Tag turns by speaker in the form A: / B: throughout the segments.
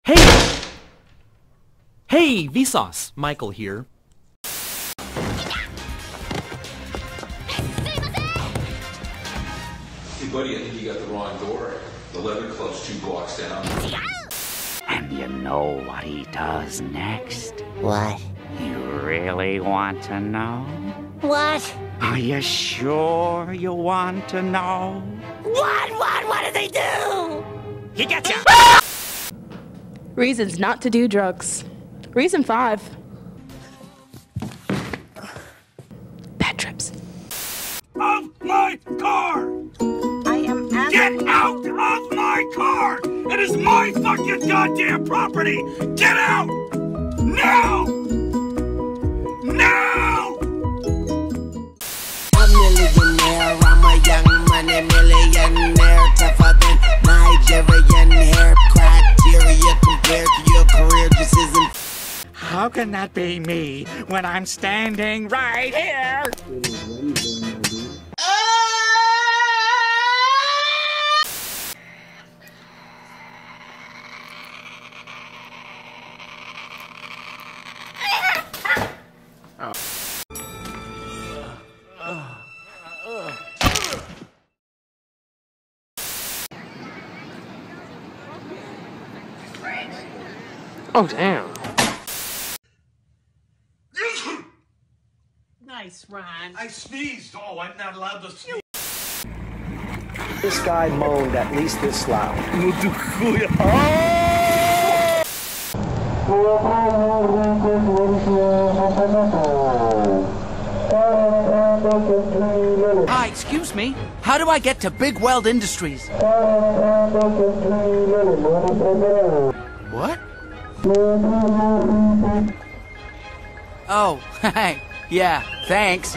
A: Hey! Hey, Vsauce. Michael here.
B: Hey buddy, I think you got the wrong door. The leather club's 2 blocks down.
C: And you know what he does next?
D: What?
C: You really want to know?
D: What?
C: Are you sure you want to know?
D: What did they do?
C: He gets ya!
E: Reasons not to do drugs. Reason 5. Bad trips.
F: Of my car!
D: I am
F: Get out of my car! It is my fucking goddamn property! Get out! Now! Now!
G: A millionaire, I'm a young money millionaire, tougher than Nigerian hair. Criteria compared to your career just isn't.
C: How can that be me when I'm standing right here?
H: Oh, damn.
I: Nice, Ron.
F: I sneezed. Oh, I'm not allowed to sneeze.
J: This guy moaned at least this loud.
G: Hi, excuse me. How do I get to Big Weld Industries? What? Oh, hey. Yeah, thanks.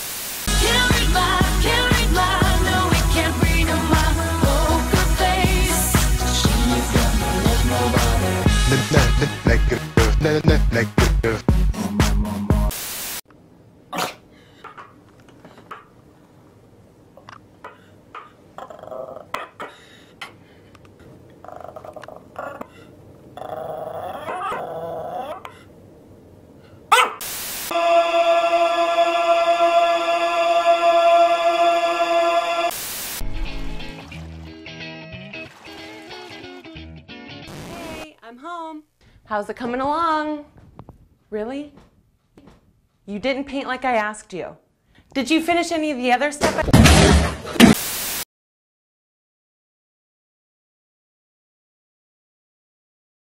I: I'm home. How's it coming along? Really? You didn't paint like I asked you. Did you finish any of the other stuff?